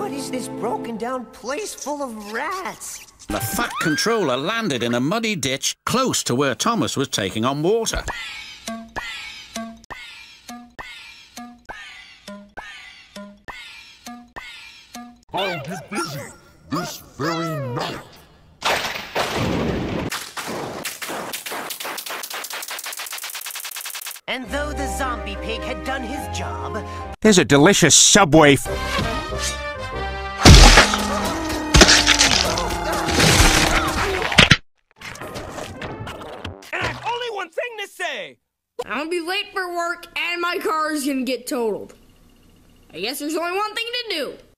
What is this broken down place full of rats? The fat controller landed in a muddy ditch close to where Thomas was taking on water. I'll get busy this very night. And though the zombie pig had done his job... There's a delicious Subway... And I've only one thing to say! I'm gonna be late for work and my car's gonna get totaled. I guess there's only one thing to do.